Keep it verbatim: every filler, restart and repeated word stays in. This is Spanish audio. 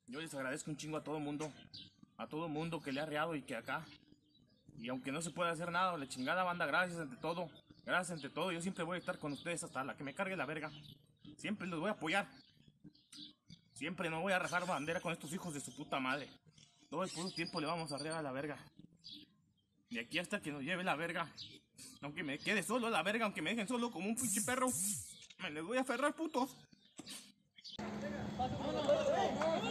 Yo les agradezco un chingo a todo mundo. A todo mundo que le ha reado y que acá. Y aunque no se pueda hacer nada, la chingada banda, gracias ante todo. Gracias ante todo. Yo siempre voy a estar con ustedes hasta la que me cargue la verga. Siempre los voy a apoyar. Siempre no voy a rajar bandera con estos hijos de su puta madre. Todo el puto tiempo le vamos a rear a la verga. De aquí hasta que nos lleve la verga. Aunque me quede solo a la verga, aunque me dejen solo como un pinche perro. Me les voy a aferrar, putos.